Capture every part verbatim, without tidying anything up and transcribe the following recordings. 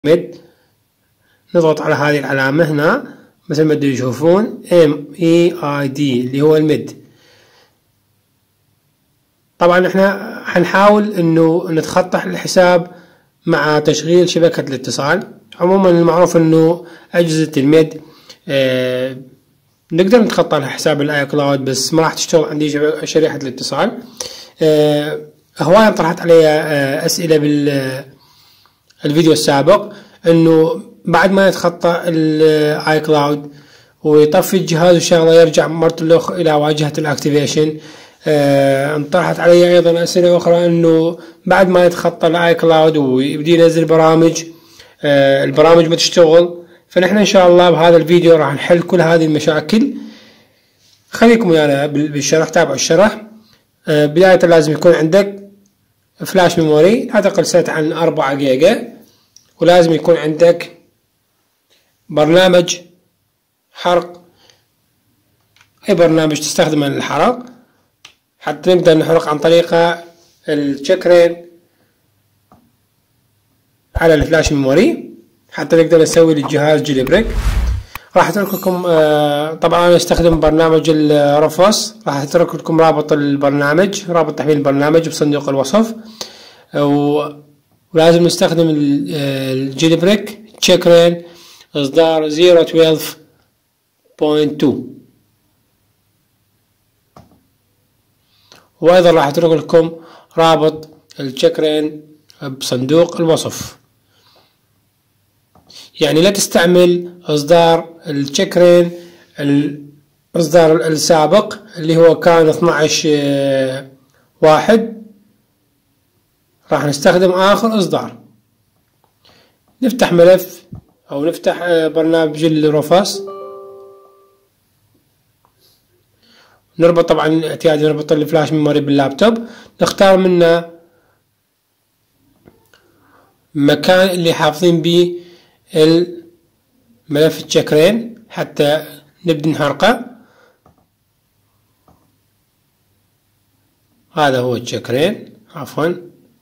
ميد، نضغط على هذه العلامة هنا مثل ما تشوفون ام اي اي دي اللي هو الميد. طبعا احنا حنحاول انه نتخطى الحساب مع تشغيل شبكة الاتصال. عموما المعروف انه اجهزة الميد اه نقدر نتخطى لها حساب الاي كلاود، بس ما راح تشتغل عندي شريحة الاتصال. اه هواية طرحت علي اه اسئلة بالفيديو السابق انه بعد ما يتخطى الاي كلاود ويطفي الجهاز وشغله يرجع مرة الاخرى الى واجهة الاكتيفيشن. اه انطرحت علي ايضا اسئلة اخرى انه بعد ما يتخطى الاي كلاود ويبدي ينزل برامج اه البرامج ما تشتغل. فنحن ان شاء الله بهذا الفيديو راح نحل كل هذه المشاكل. خليكم ويانا بالشرح، تابعوا الشرح. اه بداية لازم يكون عندك فلاش ميموري لا تقل سنة عن أربعة جيجا، ولازم يكون عندك برنامج حرق، أي برنامج تستخدمه للحرق حتى نقدر نحرق عن طريقه التشيكرين على الفلاش ميموري حتى نقدر نسوي للجهاز جيلي بريك. راح اترك لكم آه طبعا انا استخدم برنامج الرفوس، راح اترك لكم رابط البرنامج، رابط تحميل البرنامج بصندوق الوصف. ولازم نستخدم الجيلي بريك تشيكرين اصدار صفر اثناشر نقطة اثنين. وايضا راح اترك لكم رابط التشيكرين بصندوق الوصف. يعني لا تستعمل اصدار التشيكرين الاصدار السابق اللي هو كان اثناشر واحد، راح نستخدم اخر اصدار. نفتح ملف او نفتح برنامج الرفوس، نربط طبعا اعتيادي نربط الفلاش ميموري باللابتوب، نختار منه مكان اللي حافظين به الملف التشيكرين حتى نبدأ نحرقه. هذا هو التشيكرين، عفوا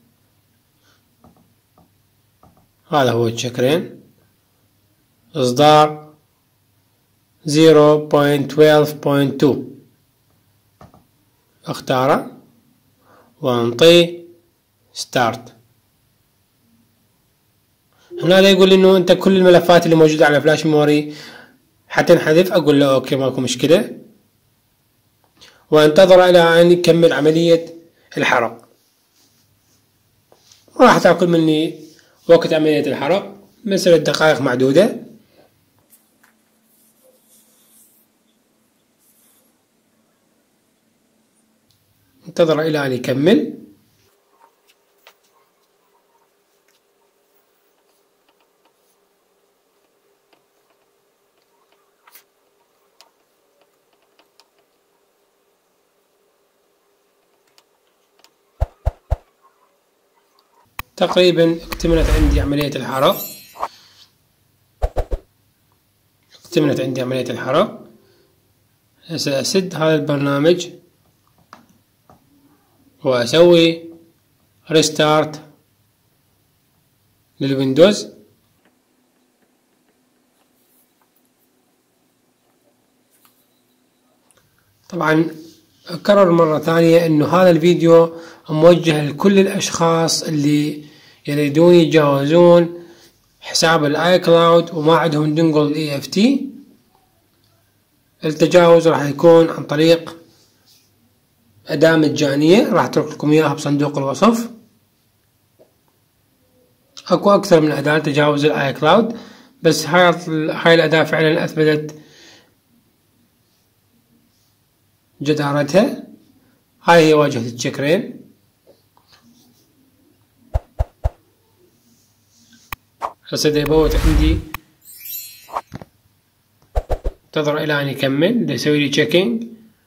هذا هو التشيكرين اصدار صفر اثناشر نقطة اثنين. اختاره وانطيه ستارت. هنا لا يقول انه انت كل الملفات اللي موجودة على فلاش ميموري حتنحذف، اقول له اوكي ماكو مشكلة، وانتظر الى ان يكمل عملية الحرق. راح تاكل مني وقت عملية الحرق مسألة دقائق معدودة. انتظر الى ان يكمل. تقريبا اكتملت عندي عملية الحرق، اكتملت عندي عملية الحرق. هسه اسد هذا البرنامج واسوي ريستارت للويندوز. طبعا اكرر مرة ثانية انه هذا الفيديو موجه لكل الاشخاص اللي يريدون يتجاوزون حساب الاي كلاود وما عندهم دنجل اي اف تي. التجاوز راح يكون عن طريق اداة مجانية، راح اترك لكم اياها بصندوق الوصف. اكو اكثر من اداة تجاوز الاي كلاود، بس هاي هاي الاداة فعلا اثبتت جدارتها. هاي هي واجهة التشيكرين. هسه يبوت عندي، انتظر الى ان يكمل يسوي لي تشيكينج.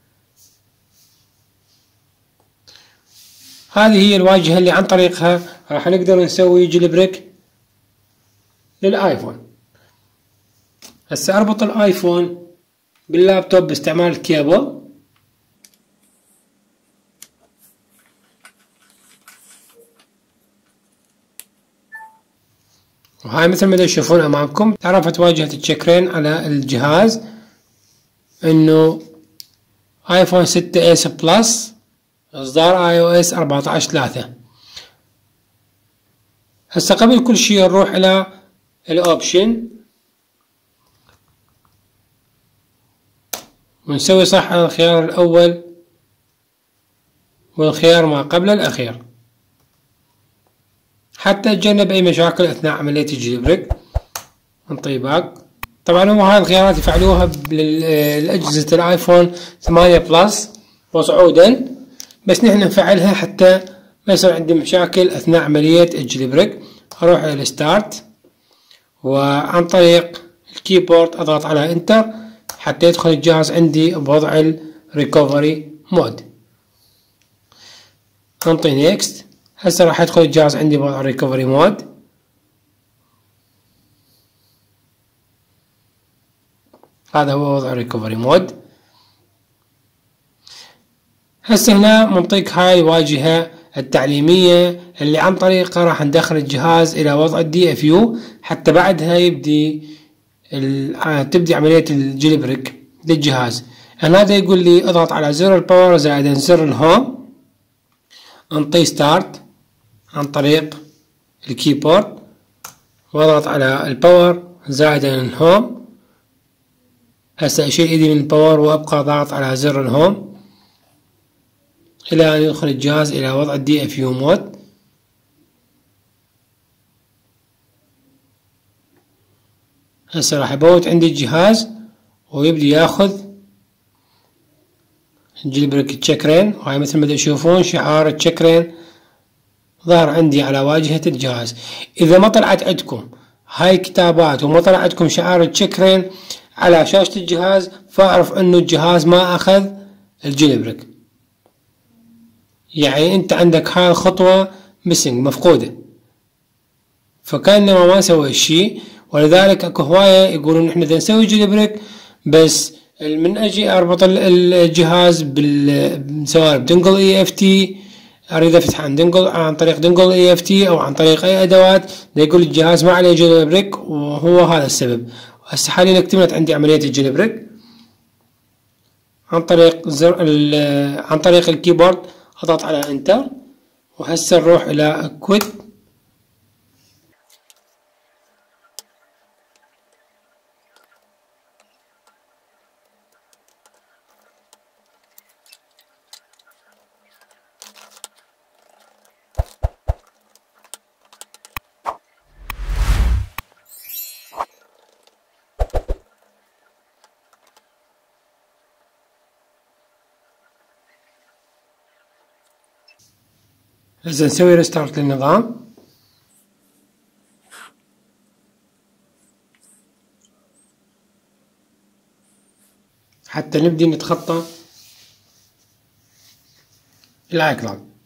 هذه هي الواجهة اللي عن طريقها راح نقدر نسوي جيلي بريك للايفون. هسه اربط الايفون باللابتوب باستعمال الكيبل. وهاي مثل ما تشوفون امامكم عرفت واجهة التشيكرين على الجهاز انه ايفون ستة اس بلس اصدار اي او اس أربعة عشر ثلاثة. هسه قبل كل شي نروح الى الاوبشن ونسوي صح على الخيار الاول والخيار ما قبل الاخير حتى نتجنب اي مشاكل اثناء عملية الجيل بريك. نطي باك. طبعا هو هاي الخيارات يفعلوها لأجهزة الايفون ثمانية بلس وصعودا، بس نحن نفعلها حتى ما يصير عندي مشاكل اثناء عملية الجيل بريك. اروح الى الستارت وعن طريق الكيبورد اضغط على انتر حتى يدخل الجهاز عندي بوضع الريكفري مود. انطي نيكست. هسه راح يدخل الجهاز عندي بوضع الريكفري مود. هذا هو وضع الريكفري مود. هسه هنا منطيك هاي الواجهة التعليمية اللي عن طريقها راح ندخل الجهاز الى وضع الدي اف يو حتى بعدها يبدي تبدي عملية الجيل بريك للجهاز. هنا هذا يقول لي اضغط على زر الباور زائدا زر الهوم. انطي ستارت عن طريق الكيبورد واضغط على الباور زائدا الهوم. هسه اشيل ايدي من الباور وابقى ضاغط على زر الهوم الى ان يدخل الجهاز الى وضع الدي اف يو مود. هسه راح يبوت عندي الجهاز ويبدي ياخذ الجيل بريك تشيكرين. وهاي مثل ما تشوفون شعار التشيكرين ظهر عندي على واجهة الجهاز. اذا ما طلعت عندكم هاي الكتابات وما طلع عندكم شعار التشيكرين على شاشة الجهاز فاعرف انه الجهاز ما اخذ الجيل بريك، يعني انت عندك هاي الخطوة ميسنج مفقودة، فكأنما ما سوى شيء. ولذلك اكو هواية يقولون احنا بدنا نسوي جيل بريك بس من اجي اربط الجهاز بال سواء بدنجل اي اف تي اريد افتح عن دنجل عن طريق دنجل اي اف تي او عن طريق اي ادوات يقول الجهاز ما عليه جيل بريك، وهو هذا السبب. هسه حاليا اكتملت عندي عملية الجيل بريك عن طريق زر عن طريق الكيبورد اضغط على انتر. وهسه نروح الى كويت. هسه نسوي ريستارت للنظام حتى نبدي نتخطى الايكلاود.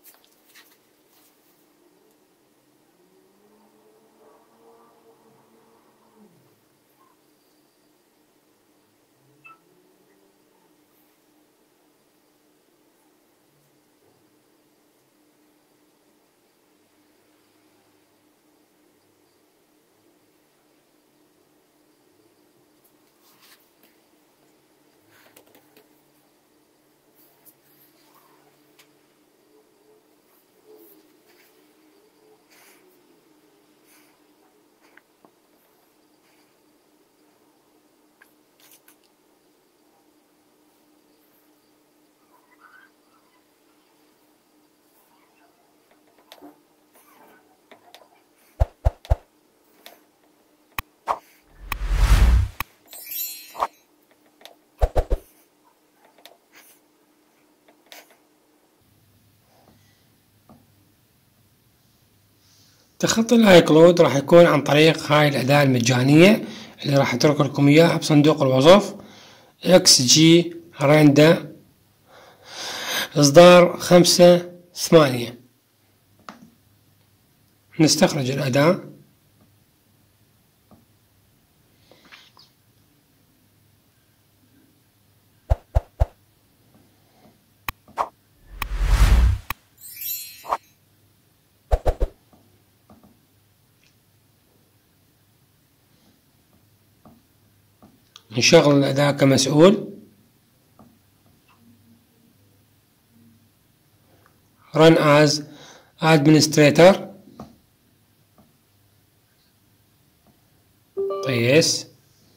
تخطي الايكلود راح يكون عن طريق هاي الأداة المجانية اللي راح اترك لكم اياها بصندوق الوصف اكس جي ريندا اصدار خمسة ثمانية. نستخرج الأداة نشغل الأداة كمسؤول. run as administrator. yes.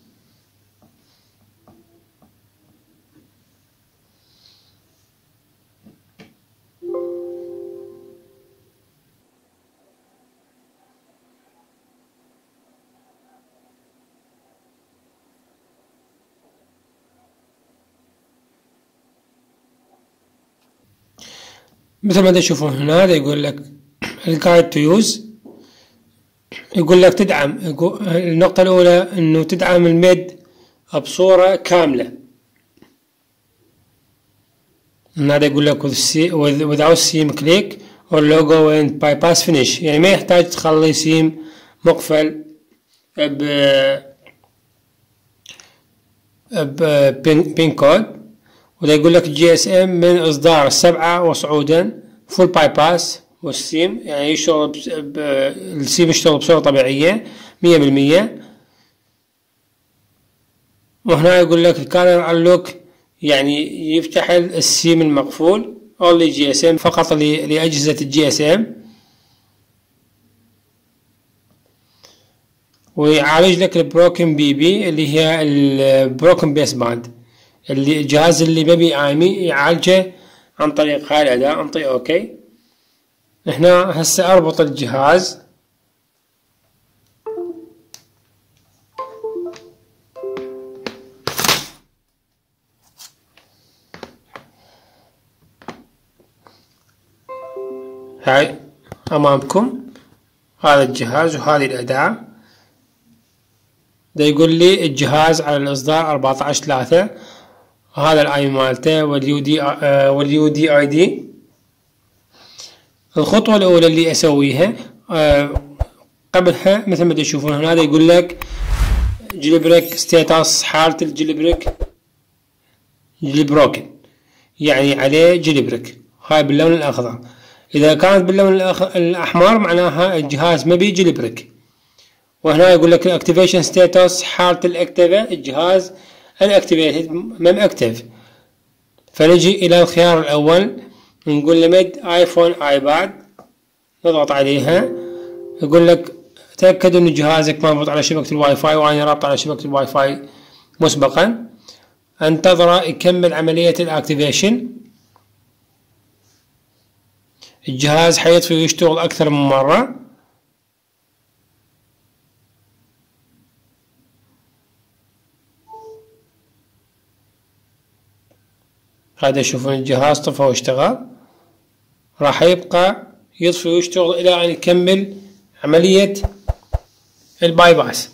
مثل ما تشوفون هنا يقول لك الجايد تو يوز، يقول لك تدعم، النقطة الأولى إنه تدعم الميد بصورة كاملة. هذا يقول لك without seam click or logo and bypass finish، يعني ما يحتاج تخلي سيم مقفل ب ب بين كود. وده يقول لك جي اس ام من اصدار السبعة وصعودا فول باي باس والسيم، يعني يشتغل السيم يشتغل بصورة طبيعية مية بالمية. وهنا يقول لك الكارير انلوك، يعني يفتح السيم المقفول اونلي جي اس ام، فقط لأجهزة الجي اس ام. ويعالج لك البروكن بي بي اللي هي البروكن بيس باند، اللي الجهاز اللي ببي ايمي يعالجه عن طريق هاي الأداة. انطي اوكي. هنا هسه اربط الجهاز. هاي امامكم هذا الجهاز وهذه الأداة. ده يقول لي الجهاز على الإصدار أربعة عشر ثلاثة، هذا الاي مالته واليو دي آه واليو دي اي دي. الخطوة الأولى اللي أسويها آه قبلها مثل ما تشوفون هنا يقول لك جيلبريك ستاتس، حالة الجيلبريك جيلبروكن، يعني عليه جيلبريك، هاي باللون الأخضر. إذا كانت باللون الأحمر معناها الجهاز ما بيه جيلبريك. وهنا يقول لك الاكتيفيشن ستاتس، حالة الاكتيفة الجهاز unaactivated ما مأكتف. فنجي إلى الخيار الأول نقول له مد آيفون آيباد، نضغط عليها. يقول لك تأكد إن جهازك مربوط على شبكة الواي فاي، وأنا رابط على شبكة الواي فاي مسبقا. انتظر يكمل عملية الاكتيفيشن. الجهاز حيطفي ويشتغل أكثر من مرة. هذا شوفون الجهاز طفى واشتغل، راح يبقى يطفي ويشتغل إلى أن يكمل عملية الباي باس.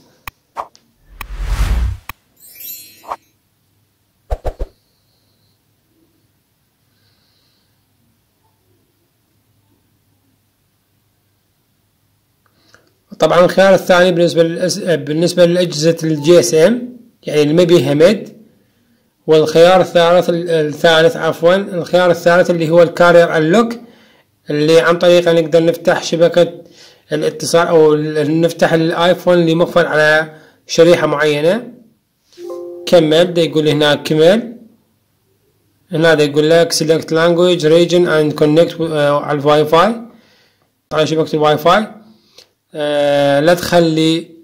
طبعا الخيار الثاني بالنسبة بالنسبة لأجهزة الجي اس ام، يعني اللي ما بيها مد. والخيار الثالث الثالث عفوا الخيار الثالث اللي هو الكارير انلوك، اللي عن طريقه نقدر نفتح شبكة الاتصال او نفتح الايفون اللي مقفل على شريحة معينة. كمل، ده يقول هنا كمل. هنا ده يقول لك select language region and connect على الواي فاي، على شبكة الواي فاي. آه لا تخلي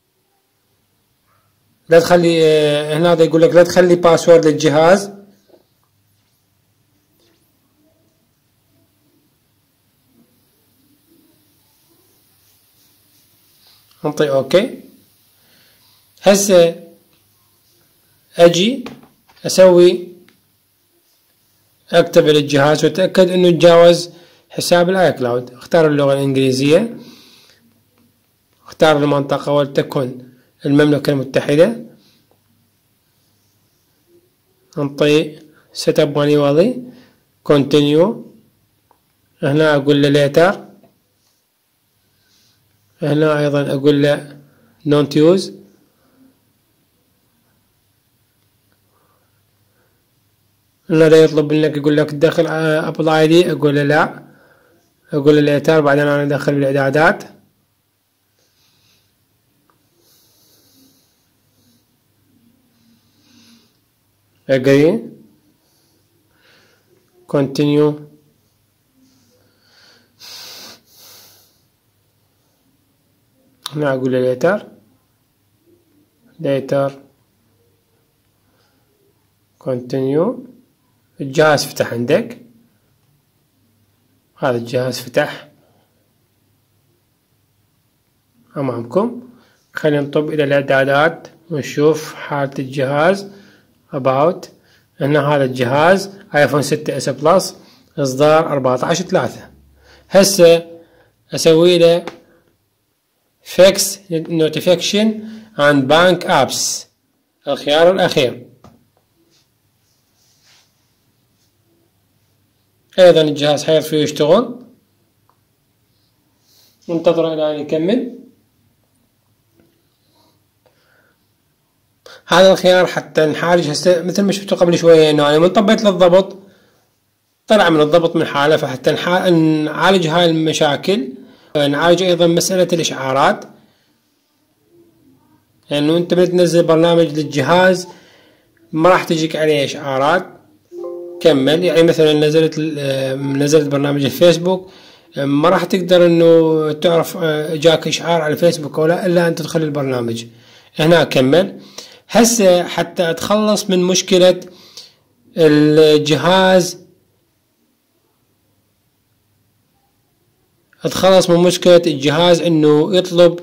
لا تخلي آه هنا ده يقول لك لا تخلي باسورد للجهاز. انطي اوكي. هسه اجي اسوي اكتب للجهاز واتاكد انه تجاوز حساب الاي كلاود. اختار اللغة الانجليزية، اختار المنطقة ولتكن المملكة المتحدة. انطي set up manually continue. هنا اقول له later. هنا ايضا اقول له not use. هنا ده يطلب منك يقول لك تدخل ابل اي دي، اقول له لا، اقول له later. بعدين انا ادخل بالاعدادات. agree continue هنا أقول له later later continue. الجهاز فتح عندك، هذا الجهاز فتح أمامكم. خلينا نطب إلى الإعدادات ونشوف حالة الجهاز about. هنا هذا الجهاز آيفون ستة اس بلس إصدار أربعة عشر ثلاثة. هسه أسوي له fix notification عن bank apps، الخيار الأخير. أيضا الجهاز حيطفي ويشتغل، ننتظر إلى أن يكمل. هذا الخيار حتى نعالج هسه مثل ما شفتوا قبل شوية إنه أنا من طبيت للضبط طلع من الضبط من حالة، فحتى نعالج هاي المشاكل نعالج أيضا مسألة الإشعارات، لأنه يعني أنت بتنزل برنامج للجهاز ما راح تجيك عليه إشعارات. كمل، يعني مثلا نزلت نزلت برنامج الفيسبوك ما راح تقدر إنه تعرف جاك إشعار على الفيسبوك أو لا إلا أن تدخل البرنامج. هنا كمل. هسه حتى أتخلص من مشكلة الجهاز أتخلص من مشكلة الجهاز إنه يطلب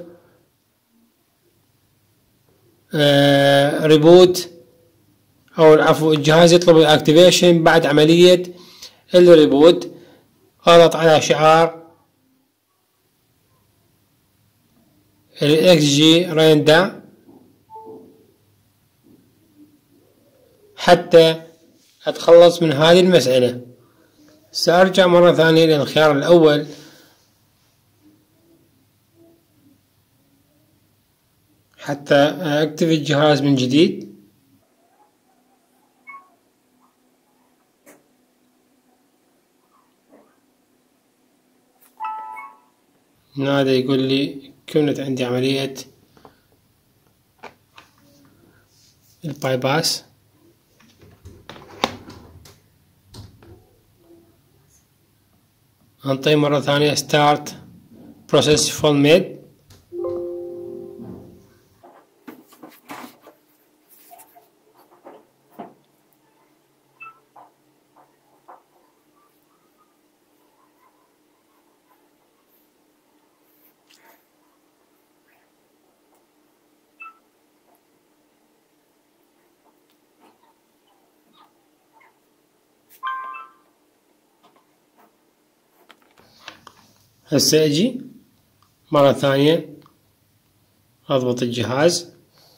آه ريبوت أو العفو الجهاز يطلب الأكتيفيشن بعد عملية الريبوت. أضغط على شعار الإكس جي ريندا حتى أتخلص من هذه المسألة. سأرجع مرة ثانية للخيار الأول حتى أكتب الجهاز من جديد. هذا يقول لي كانت عندي عملية الباي باس. انطي مرة ثانية start process full made. هسه اجي مرة ثانية اضبط الجهاز.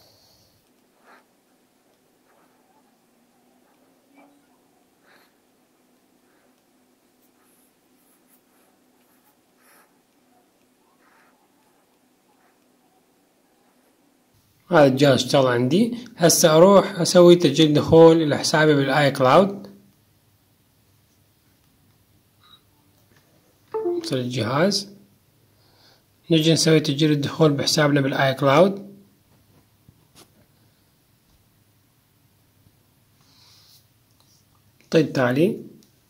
هذا الجهاز اشتغل عندي. هسه اروح اسوي تسجيل دخول الى حسابي بالاي كلاود. مثل الجهاز نجي نسوي تسجيل الدخول بحسابنا بالاي كلاود. طيب التالي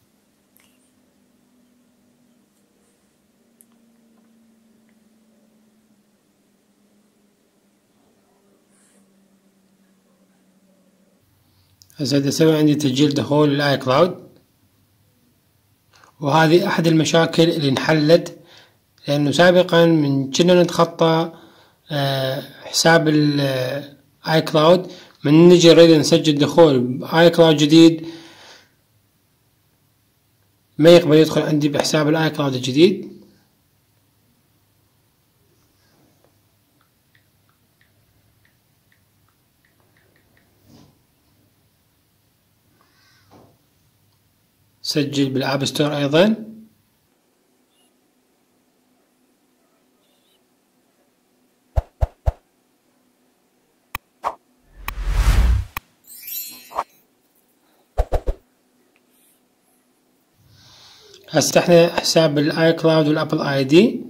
هسه اسوي عندي تسجيل دخول للاي كلاود، وهذه احد المشاكل اللي انحلت لانه سابقا من كنا نتخطى حساب الاي كلاود من نجي نريد نسجل دخول باي كلاود جديد ما يقبل يدخل عندي بحساب الاي كلاود الجديد. سجل بالاب ستور ايضا. هسه احنا حساب الاي كلاود والابل اي دي.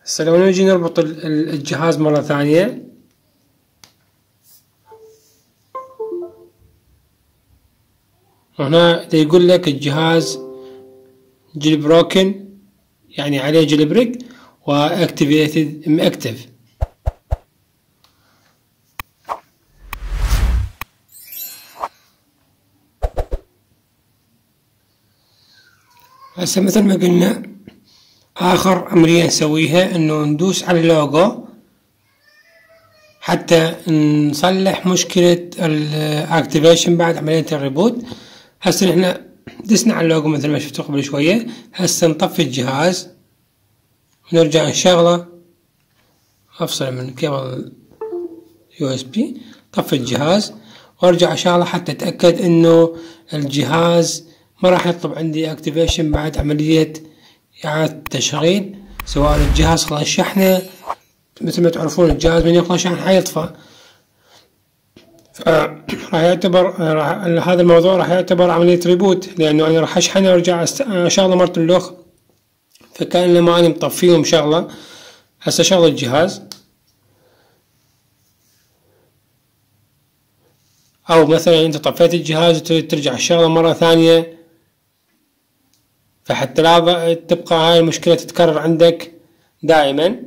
هسه لو نجي نربط الجهاز مرة ثانية، هنا يقول لك الجهاز جيل بروكن، يعني عليه جيل بريك واكتيفيتد مأكتف. هسه مثل ما قلنا آخر عملية نسويها إنه ندوس على اللوجو حتى نصلح مشكلة الأكتيفيشن بعد عملية الريبوت. هسه نحنا دسنا على اللوجو مثل ما شفتوا قبل شوية. هسه نطفي الجهاز ونرجع نشغله، أفصل من كيبل يو اس بي، طفي الجهاز وارجع اشغله حتى اتأكد إنه الجهاز ما راح يطلب عندي اكتيفيشن بعد عملية إعادة تشغيل، سواء الجهاز خلص شحنه. مثل ما تعرفون الجهاز من يخلص شحن حيطفى، فراح يعتبر راح هذا الموضوع راح يعتبر عملية ريبوت، لأنه أنا راح أشحنه وأرجع أشغله مرة الأخ، فكأنه ما أنا مطفيه ومشغله. هسه شغل الجهاز، أو مثلا أنت طفيت الجهاز وتريد ترجع الشغله مرة ثانية، فحتى لا تبقى هاي المشكلة تتكرر عندك دائما.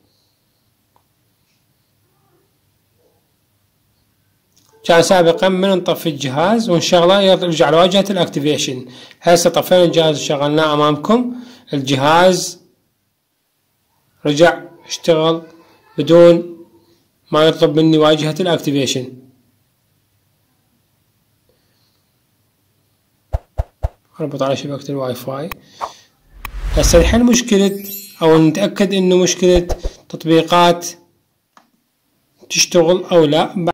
كان سابقا من نطفي الجهاز ونشغله يرجع لواجهة الاكتيفيشن. هسه طفينا الجهاز وشغلناه امامكم، الجهاز رجع اشتغل بدون ما يطلب مني واجهة الاكتيفيشن. اربط على شبكة الواي فاي. هسه نحل مشكلة او نتأكد انه مشكلة تطبيقات تشتغل او لا.